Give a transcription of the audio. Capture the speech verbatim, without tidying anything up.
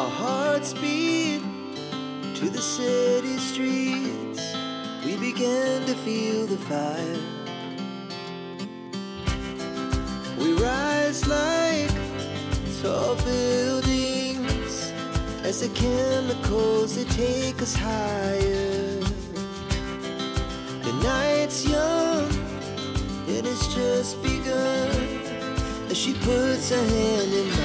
Our hearts beat to the city streets. We began to feel the fire. We rise like tall buildings as the chemicals, they take us higher. The night's young and it's just begun as she puts her hand in mine.